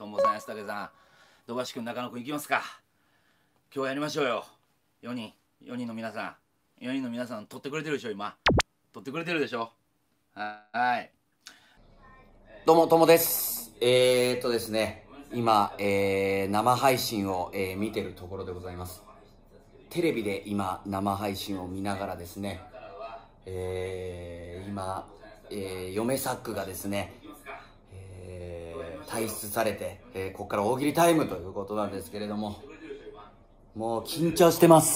んぼさん、安武さん、土橋君、中野君、いきますか。今日やりましょうよ。4人の皆さん、4人の皆さん、撮ってくれてるでしょ、今。撮ってくれてるでしょ。はい。 どうも、ともです。ですね、今、生配信を、見てるところでございます。テレビで今、生配信を見ながらですね、今、嫁サックがですね、退出されて、ここから大喜利タイムということなんですけれども、もう緊張してます。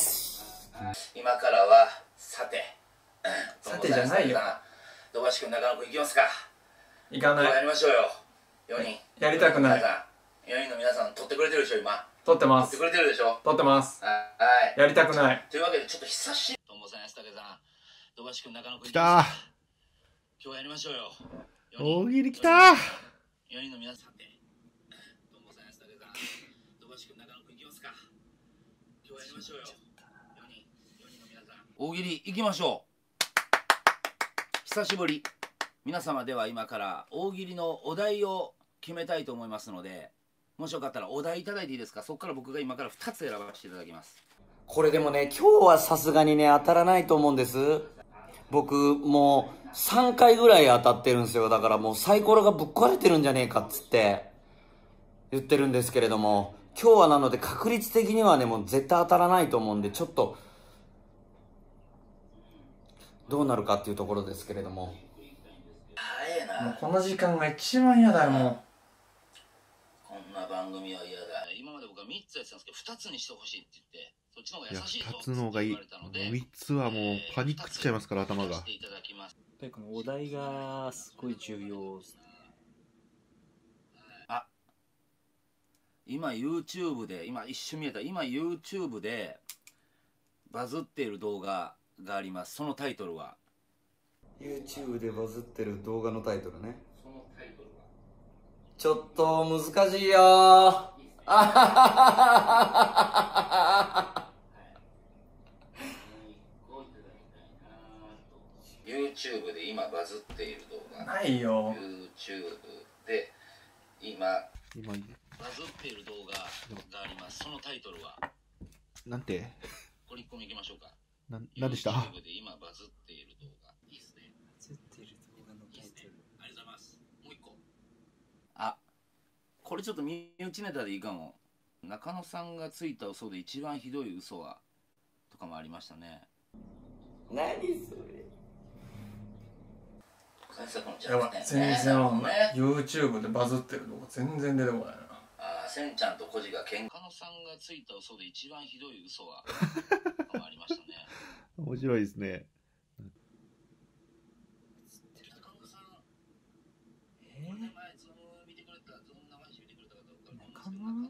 今からは、さてじゃないよ。 土橋君、中野君、いきますか。 行かない。 やりましょうよ。4人。 やりたくない。 4人の皆さん、撮ってくれてるでしょ、今。 撮ってます。 撮ってくれてるでしょ。 撮ってます。 はい。 やりたくない。 というわけで、ちょっと久しぶり。とんぼさん、安武さん、土橋君、中野君、 来た。 今日やりましょうよ。 大喜利来た。 4人の皆さんで、とんぼさん、安武さん、土橋君、中野君、いきますか。今日やりましょうよ。4人の皆さん。大喜利、いきましょう。久しぶり。皆様では今から大喜利のお題を決めたいと思いますので、もしよかったらお題いただいていいですか。そこから僕が今から2つ選ばせていただきます。 これでもね、今日はさすがにね、当たらないと思うんです。僕、もう3回ぐらい当たってるんですよ。だからもうサイコロがぶっ壊れてるんじゃねえかっつって言ってるんですけれども、今日はなので確率的にはね、もう絶対当たらないと思うんで、ちょっとどうなるかっていうところですけれども。 もうこの時間が一番嫌だよ。もうこんな番組は嫌だ。今まで僕は3つやってたんですけど、2つにしてほしいって言って、そっちの方が優しいぞ 2つの方がいい。もう3つはもうパニックっちゃいますから、頭が。 このお題がすごい重要ですね。 あ、今 YouTube で、今一瞬見えた、今 YouTube でバズっている動画があります。そのタイトルは YouTube でバズってる動画のタイトルね。そのタイトルはちょっと難しいよー。あははは。 YouTube で今バズっている動画ないよ。 YouTube で今バズっている動画があります。そのタイトルはなんてこれ1個目いきましょうか。 なんでした？ YouTube で今バズっている動画。いいですね。 バズっている動画のタイトル。 ありがとうございます。もう1個。あ、これちょっと身内ネタでいいかも。中野さんがついた嘘で一番ひどい嘘はとかもありましたね。 何それ。 やばい、全然わかんない。YouTube でバズってる動画全然出てこないな。 あ、せんちゃんとコジが喧嘩。中野さんがついた嘘で一番ひどい嘘はとかもありましたね。 面白いですね。 中野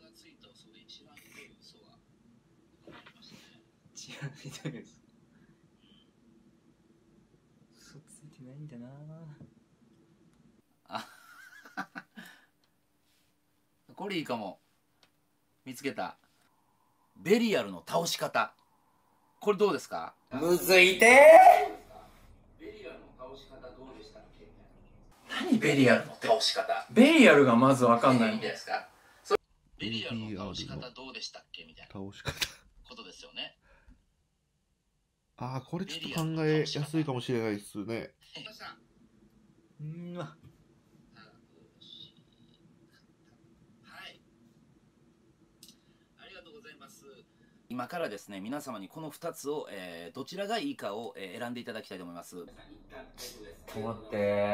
一番ひどい嘘。嘘ついてないんだなあこれいいかも。見つけた。ベリアルの倒し方。これどうですか。 むずいてー。ベリアルの倒し方どうでしたっけ。 何ベリアルの倒し方。 ベリアルがまずわかんない。 いいんですか。ベリアルの倒し方どうでしたっけみたいな倒し方ことですよね。 ああ、これちょっと考えやすいかもしれないですね。 うんわ。 今からですね、皆様にこの2つを、どちらがいいかを、選んでいただきたいと思います。 待って、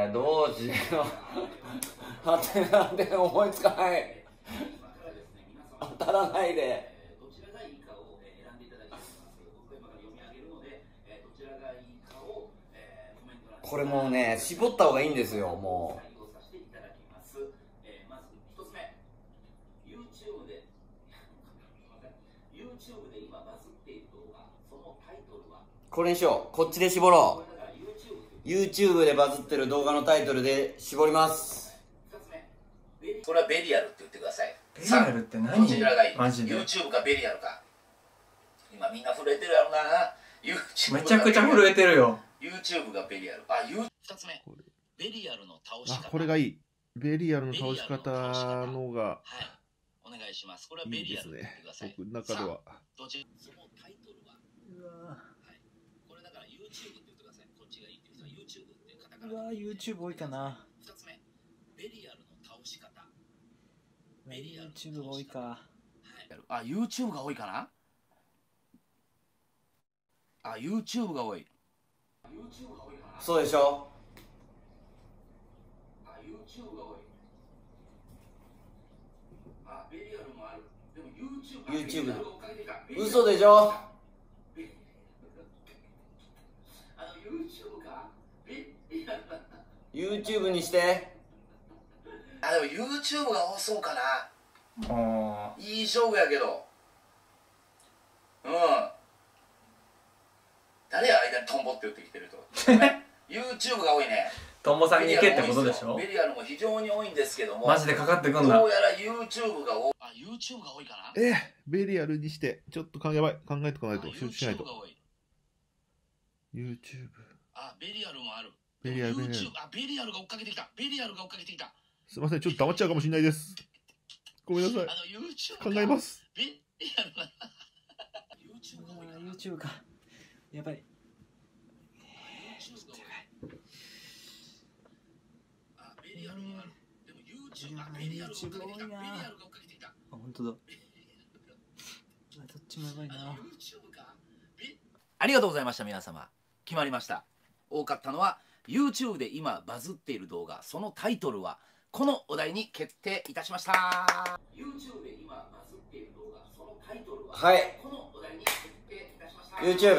どうしよう。待って、なんで思いつかない。当たらないで。これもうね、絞った方がいいんですよ、もう。これにしよう。こっちで絞ろう。YouTube でバズってる動画のタイトルで絞ります。 これはベリアルって言ってください。 ベリアルって何？ どちらがいい？ マジで YouTube かベリアルか。今みんな震えてるやろな。 めちゃくちゃ震えてるよ。 YouTube がベリアル。あ、2つ目。ベリアルの倒し方。 あ、これがいい。 ベリアルの倒し方のがはい。お願いします。これはいベいですリアルって言ってねくだ。さい。 僕の中では。 どちらそのタイトルは、 うわはい。これだから YouTube って言ってください。こっちがいいっていう人は YouTube ってカタカうわナで。 YouTube 多いかな。 2つ目、ベリアルの倒し方。ベリアルの倒し YouTube が多い方。 か。 はい。あ、YouTube が多いかな。あ、YouTube が多い。YouTube が多いかな。 そうでしょ。 あ、YouTube が多い。あ、ベリアルもある。でも YouTube YouTube をかけていた。 嘘でしょ。 YouTube か。 YouTube にして。 あ、でも YouTube が多そうかな。 あいい勝負やけど。うん。誰や間にトンボって言ってきてると。YouTube が多いね。 トンボさんに行けってことでしょ。 ベリアルも非常に多いんですけども。 マジでかかってくんな。 どうやら YouTube が多い。あ、YouTube が多いかな。 ベリアルにして、ちょっとやばい。考えとかないと、集中しないと YouTube が多い。 YouTube。 あ、ベリアルもある。 ベリアル、ベリアル。 YouTube。あ、ベリアルが追っかけてきた。ベリアルが追っかけてきた。 すいません、ちょっと黙っちゃうかもしれないです。ごめんなさい。 YouTube 考えます。 ベリアルな。YouTube が多いかな。 YouTube か。やばい。 あ、ベリアルもある。でも YouTube。あ、ベリアルが追っかけてきた。ベリアルが追っかけてきた。 あ、本当だ。どっちもやばいな。 ありがとうございました。皆様決まりました。多かったのは YouTube で今バズっている動画、そのタイトルはこのお題に決定いたしました。 YouTube で今バズっている動画、そのタイトルははいこのお題に決定いたしました。 YouTube。 はい、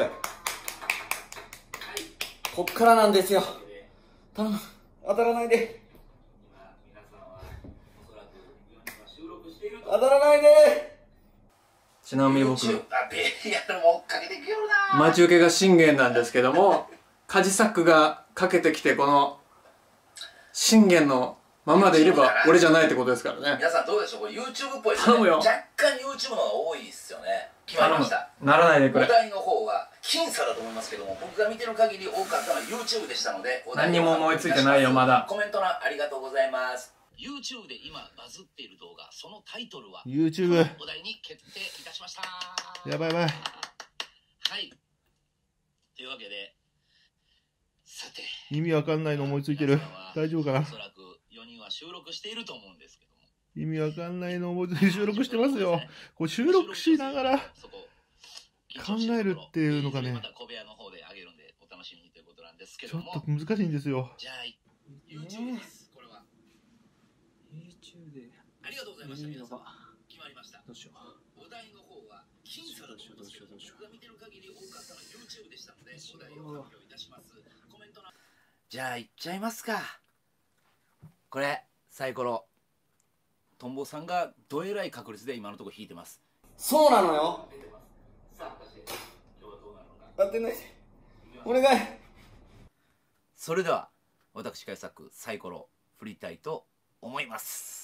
こっからなんですよ。頼む。当たらないで。 今皆さんはおそらく4人は収録していると。 当たらないで。 ちなみに僕、 YouTube。あ、ベリアルも追っかけてくるな。 待ち受けが信玄なんですけども、カジサックがかけてきて、この信玄のままでいれば俺じゃないってことですからね。 皆さんどうでしょう。これ YouTube っぽいですね。 頼むよ。 若干 YouTube の方が多いですよね。決まりました。 ならないでくれ。 お題の方は僅差だと思いますけども、僕が見てる限り多かったのは YouTube でしたので、 何にも思いついてないよまだ。 コメント欄ありがとうございます。 YouTube で今バズっている動画、そのタイトルは YouTube。 お題に決定いたしました。 やばいやばい。 はい。というわけで、さて、 意味わかんないの思いついてる。大丈夫かな。 おそらく4人は収録していると思うんですけども、 意味わかんないの思いついて収録してますよ。これ収録しながら考えるっていうのがね、 また小部屋の方であげるんでお楽しみにということなんですけちょっども、 と難しいんですよ。 じゃあ YouTube です。これは YouTube でありがとうございました。皆さん見れるのが決まりました。 どうしよう。 お題の方は僅差だと思いますけども、僕が見てる限り多かったのは YouTube でしたので、お題を発表いたします。コメントのじゃあいっちゃいますか。これサイコロ、トンボさんがどえらい確率で今のところ引いてます。 そうなのよ。 さあ果たして今日はどうなるのか。 当てないで。お願い。 それでは私開作サイコロ振りたいと思います。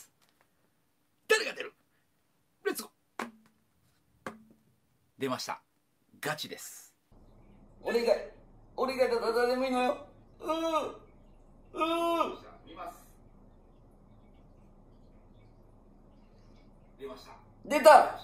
誰が出る。レッツゴー。出ました。ガチです。 お願い。お願いだ。誰でもいいのよ。 見ます。出ました。 出た。 果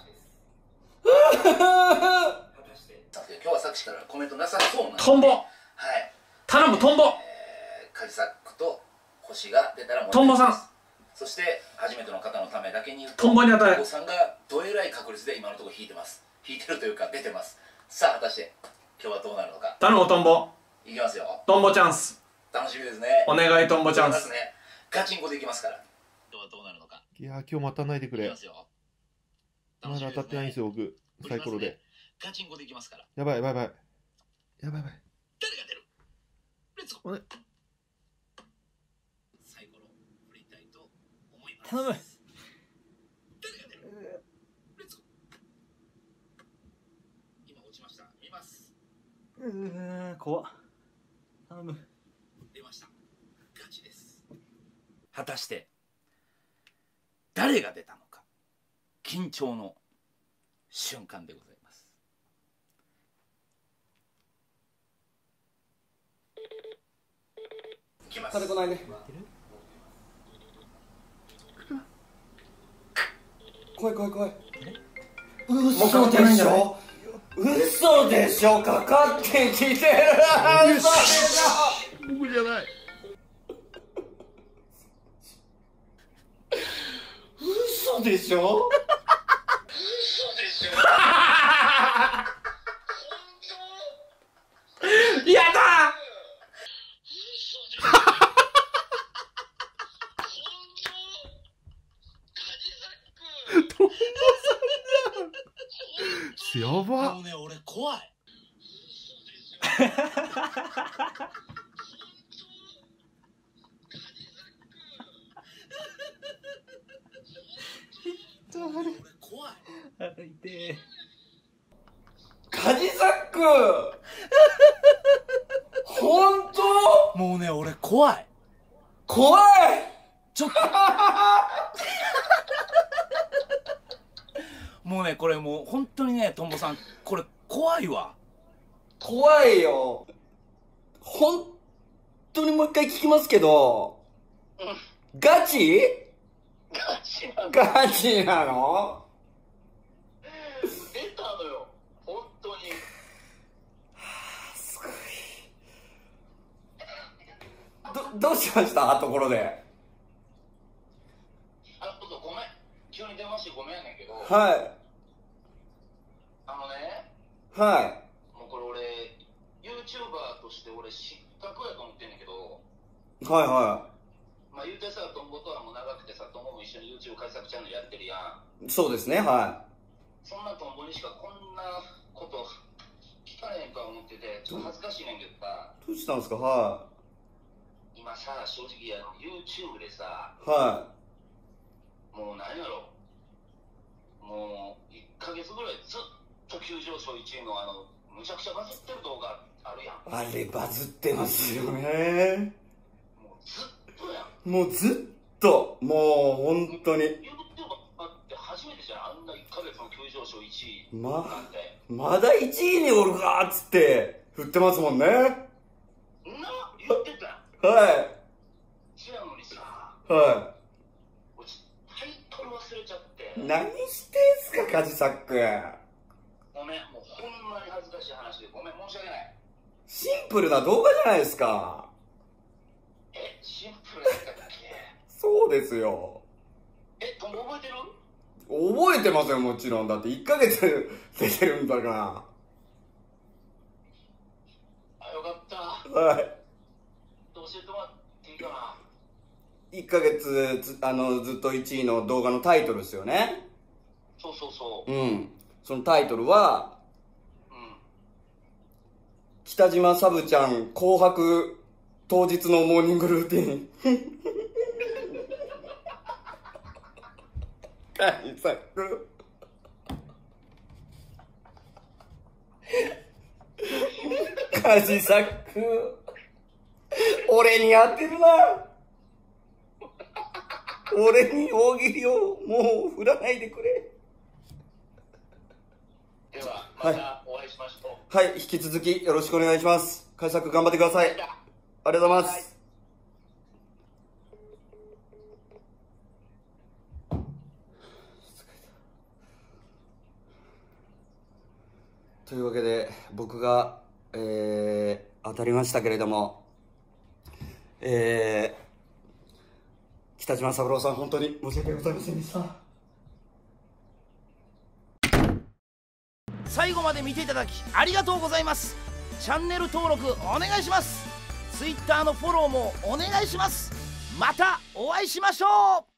たして今日はさっきからコメントなさそうなんで、 トンボはい、 頼む、トンボ。 カジサックと星が出たらもうトンボさん。 そして初めての方のためだけに言うと、 トンボに当たれ。 トンボさんがどえらい確率で今のところ引いてます。引いてるというか出てます。さあ果たして今日はどうなるのか。 頼む、トンボ。 いきますよ。 トンボチャンス。 楽しみですね。 お願い、トンボチャンス。 いきますね。ガチンコでいきますから。今日はどうなるのか。 いやー、今日またないでくれいきま。すよ。 まだ当たってないんですよ、僕。サイコロで。 ガチンコでいきますから。 やばいやばいやばい。やばいやばい。 誰が出る。レッツゴー。 おねサイコロ振りたいと思います。 頼む。 誰が出る。レッツゴー。今落ちました。見ます。 怖っ。頼む。 出ました。ガチです。果たして誰が出たのか。緊張の瞬間でございます。いきます。 金来ないで。 怖い怖い怖い。 もうかか嘘ってないんじゃない？ でしょ、嘘でしょ、かかってきてる。嘘でしょ。 僕じゃない。 嘘でしょ。やだ。 トンボさんだ。やば。 もうね俺怖い。俺怖い。 痛い。 カジサック。本当？ もうね俺怖い。 怖い。 ちょっともうねこれもう本当にねトンボさんこれ怖いわ。 怖いよ。本当にもう一回聞きますけど、ガチ？ガチなの？ 出たのよ、本当に。 すごい。どうしました？ところで。 ごめん、急に電話してごめんやねんけど、 はい。はい。 もうこれ俺 YouTuber として俺失格やと思ってんねんけど、 はいはまあ言うてさ、トンボとはもう長くてさ、トンボも一緒に YouTube 開作チャンネルやってるやん。 い。そうですね、はそんなトンボにしかこんなこと聞かれへんとは思ってて、ちょっと恥ずかしいねんけどさ、 い。どうしたんですか？は今さ、正直YouTube でさ、 い。はもう何やろ、もう1ヶ月ぐらいずっと急上昇1位のむちゃくちゃバズってる動画あるやん。 い。あれバズってますよね。 もうずっとやん。 もうずっと、もう本当に。 YouTuber って初めてじゃん、あんな1ヶ月の急上昇1位なんて。 まだ1位におるかっつって振ってますもんね。 な、言ってたやん。 は違うのにさ、 い。は俺タイトル忘れちゃって。 い。何してんすか、カジサック。 ごめん、もうほんまに恥ずかしい話でごめん、申し訳ない。 シンプルな動画じゃないですか。 シンプルだったっけ？ そうですよ。 トンボ覚えてる？ 覚えてますよ、もちろん。だって1ヶ月出てるんだから。 あ、よかった。 はい。 教えてもらっていいかな。 1ヶ月ずっと1位の動画のタイトルですよね。 そうそうそう。 うん。そのタイトルは、 うん。 北島サブちゃん紅白当日のモーニングルーティン。カジサック。カジサック。俺にやってるな。俺に大喜利をもう振らないでくれ。 では、またお会いしましょう。 はい、引き続きよろしくお願いします。開作頑張ってください。ありがとうございます。というわけで僕が、当たりましたけれども、北島三郎さん本当に申し訳ございませんでした。 最後まで見ていただきありがとうございます。チャンネル登録お願いします。 Twitter のフォローもお願いします。またお会いしましょう。